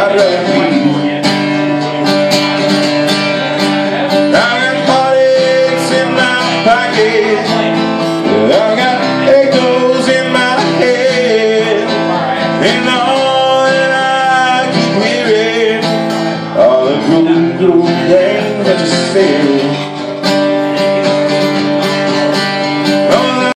I'd rather be. I got heartaches in my pocket, I got echoes in my head, and all that I keep hearing are the good things that you said.